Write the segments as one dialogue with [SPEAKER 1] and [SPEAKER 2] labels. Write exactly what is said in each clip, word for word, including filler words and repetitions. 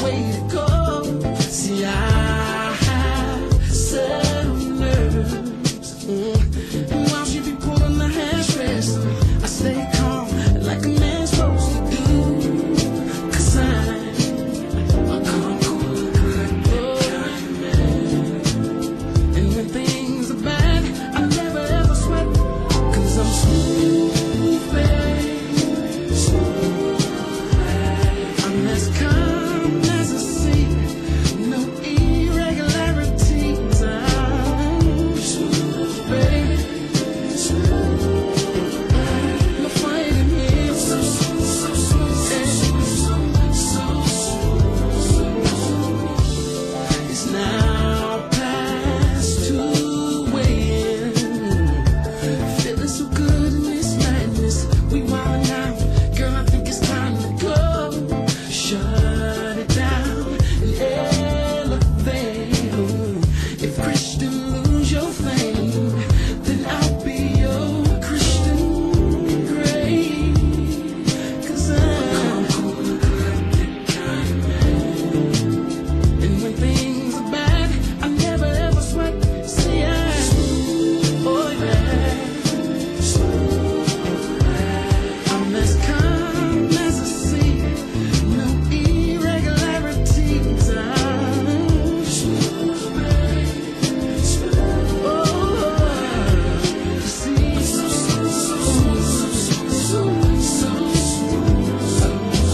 [SPEAKER 1] way to go. See, I have certain nerves, mm. and while she be pulling the hairdress, I stay calm like a man's supposed to do. Cause I'm a calm, cool, collected kind of man. And when things are bad, I never ever sweat. Cause I'm smooth, babe, smooth. I'm as calm as a sea, no irregularities. I'm smooth, babe, smooth. No fighting here, so smooth, so smooth, so so smooth. It's now past two a.m. Feeling so good in this madness. We wildin' out, girl, I think it's time to go. Shut it down and elevate. If Christian lose your fame, then I'll be your Christian Grey. Cause I'm cool, collected kind of man. And when things are bad, I never ever sweat. See, I, oh yeah, I'm as calm as a sea, no irregularities. I'm smooth, babe, smooth. Oh, see, so so so so so so smooth.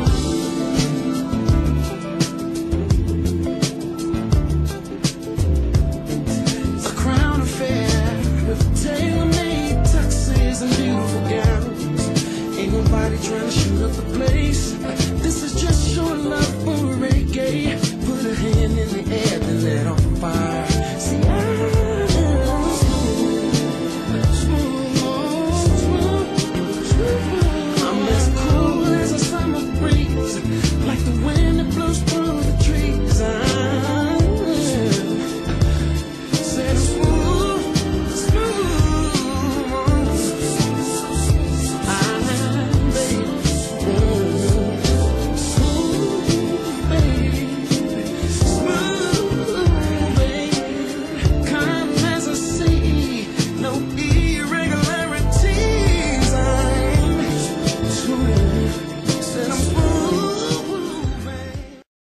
[SPEAKER 1] A crown affair with tailor-made tuxes and beautiful gowns. Ain't nobody trying to shoot up the place. This is just showing love for reggae. Put a hand in the air, then let off a fire.